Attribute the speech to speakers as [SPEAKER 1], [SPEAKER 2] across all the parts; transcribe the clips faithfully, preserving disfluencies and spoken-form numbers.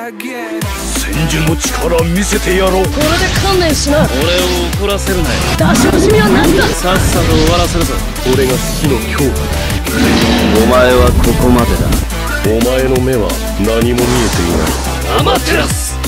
[SPEAKER 1] 千住の力見せてやろう。
[SPEAKER 2] これで観念しな。
[SPEAKER 1] 俺を怒らせるなよ。
[SPEAKER 2] 出し惜しみは何だ。
[SPEAKER 1] さっさと終わらせるぞ。
[SPEAKER 3] 俺が死の恐怖だ。
[SPEAKER 1] お前はここまでだ。
[SPEAKER 3] お前の目は何も見えていない。
[SPEAKER 1] アマテラス。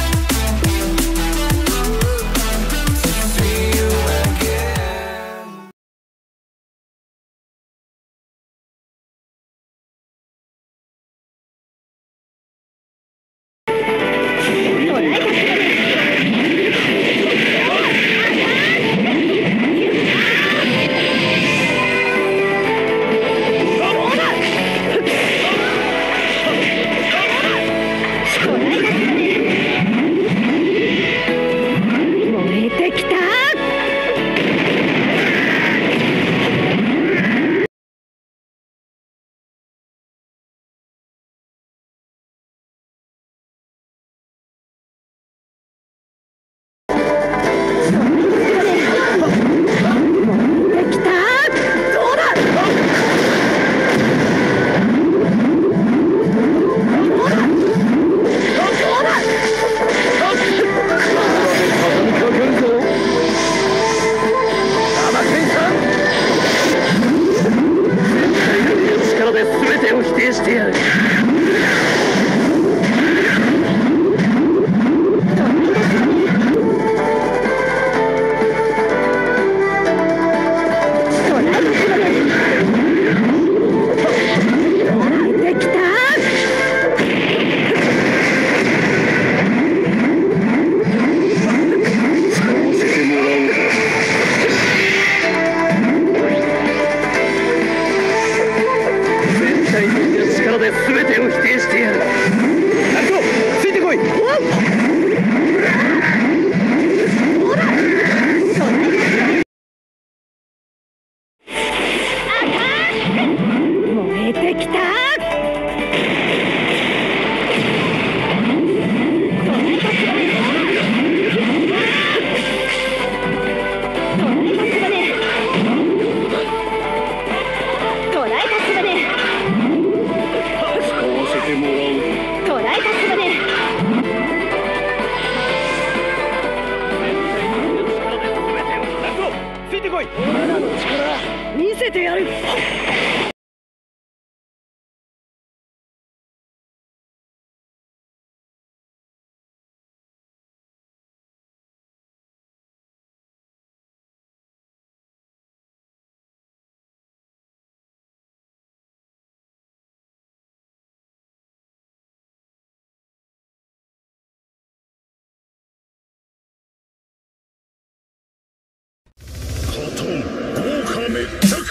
[SPEAKER 2] 俺らの力見せてやる。
[SPEAKER 3] カトン豪華滅着。